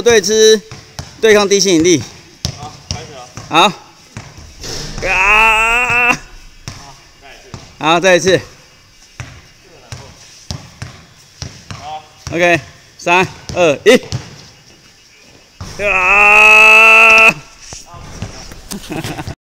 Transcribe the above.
对吃，对抗地心引力。 好，开始了。 好。啊！好，再一次。 好 ，OK， 3、2、1。啊！